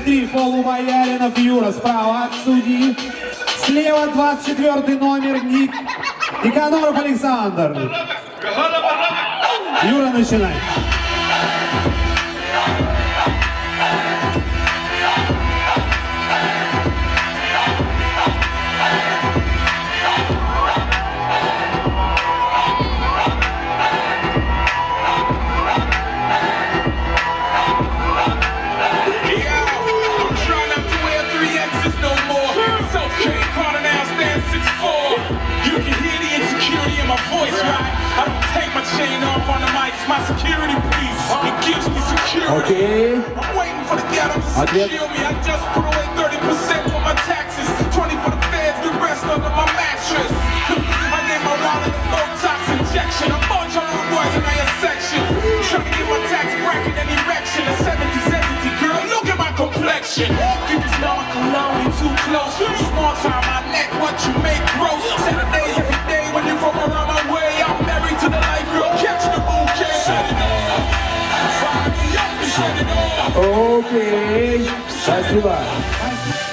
33 Полубояринов Юра справа от судьи. Слева 24 номер Никаноров Александр. Юра, начинай. My security piece, it gives me security. Okay. I'm waiting for the ghetto to secure me. I just put away 30% for my taxes, 20 for the feds, the rest under my mattress. I gave my wallet a Botox injection. I bought your little boys in your section. Trying to get my tax bracket and erection. A 70s entity, girl, look at my complexion. You can smell my cologne, you too close. Small time, my neck, what you make gross. Saturdays every day when you roll around my way. I'm married to the life, girl, catch the bouquet. Окей, спасибо.